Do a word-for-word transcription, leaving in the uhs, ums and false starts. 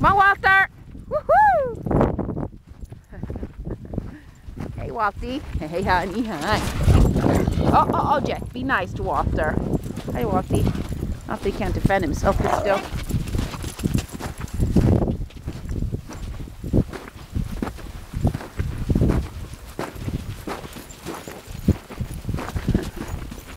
Come on, Walter. Woohoo! Hey, Walty. Hey, honey. Hi. Oh, oh, oh, Jess. Be nice to Walter. Hey, Walty. Walty can't defend himself, but still.